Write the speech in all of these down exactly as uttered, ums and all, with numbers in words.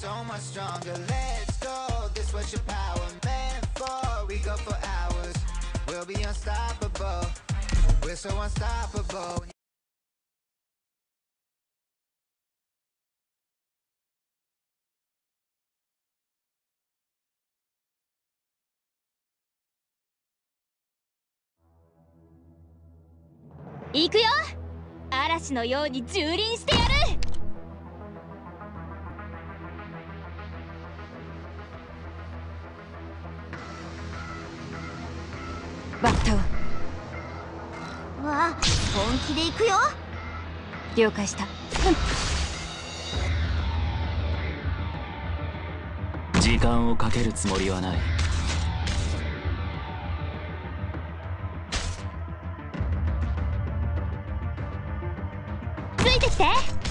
So much stronger, let's go. This what your power meant for. We go for hours. We'll be unstoppable. We're so unstoppable. 行くよ。嵐のように蹂躙してやる。バット。 わあ、本気で行くよ。 了解した。 時間をかけるつもりはない。 ついてきて。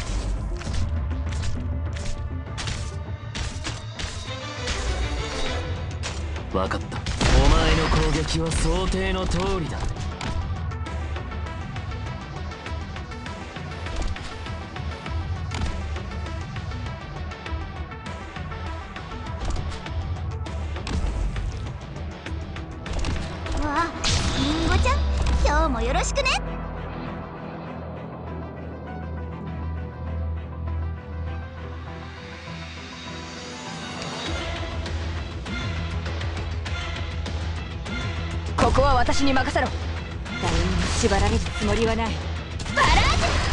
分かった。お前の攻撃は想定の通りだ。 わあ、リンゴちゃん、今日もよろしくね。 ここは私に任せろ。誰にも縛られるつもりはない。バラー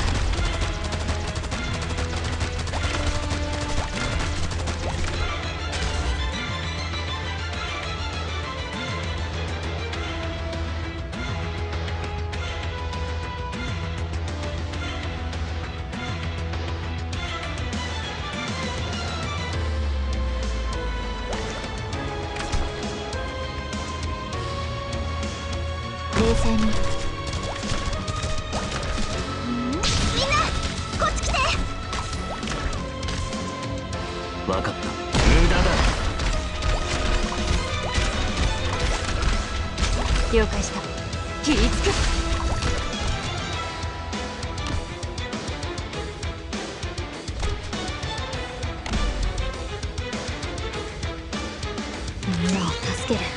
冷静に。ん？みんなこっち来て。 分かった。無駄だ。 了解した。切りつく。みんなを助ける。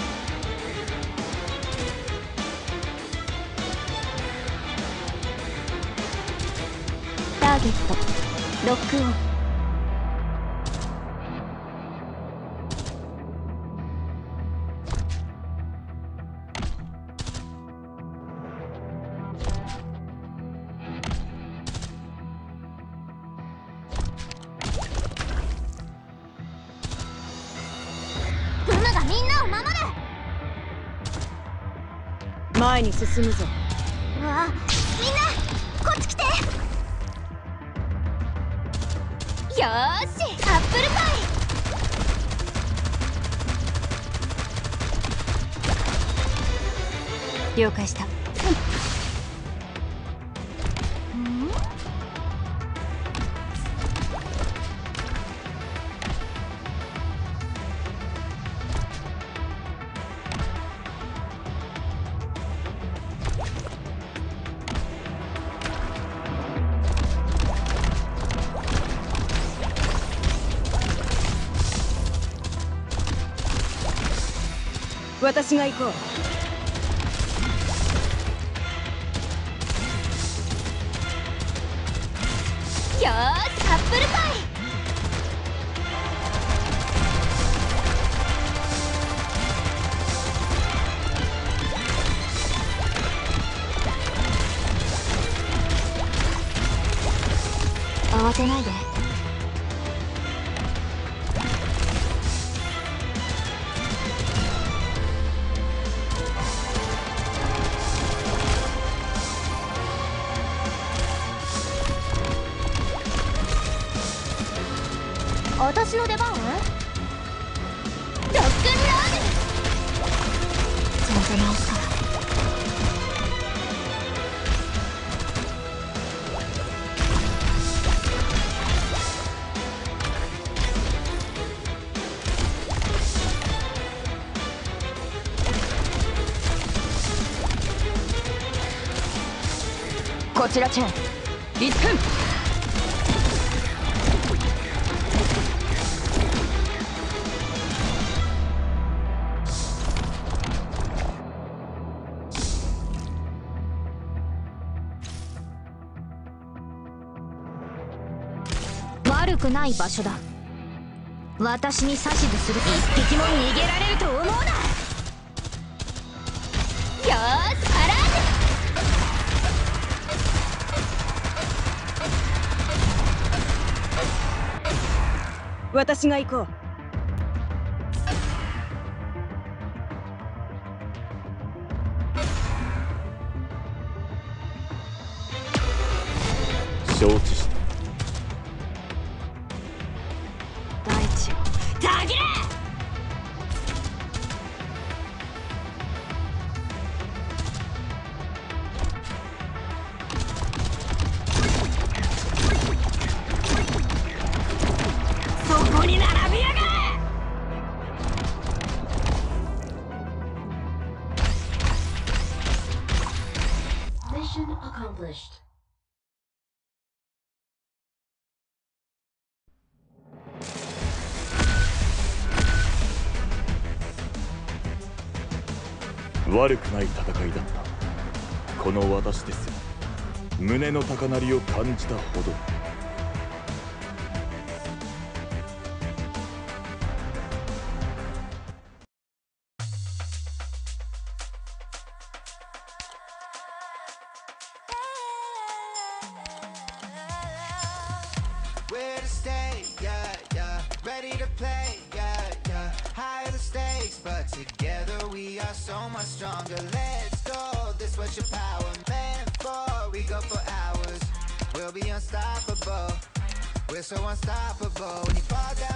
ターゲットロックオン。 ブムがみんなを守る。 前に進むぞ。 わあ、みんなこっち来て。 よーし、アップルパイ。了解した。私が行こう。よーし、アップルパイ。 慌てないで。私の出番？ロックンロール。全然直した。 こちらチェンいっぷん。 くない場所だ。私に指図する。一匹も逃げられると思うな。よーし、パラージ私が行こう。 承知した。 大地をたぎれ。そこに並びやがれ。 Mission accomplished. 悪くない戦いだった。この私ですよ、胸の高鳴りを感じたほど。 Where to stay, yeah, yeah. Ready to play, yeah, yeah. Higher the stakes, but together we are so much stronger. Let's go, this what your power meant for. We go for hours, we'll be unstoppable. We're so unstoppable. When you fall down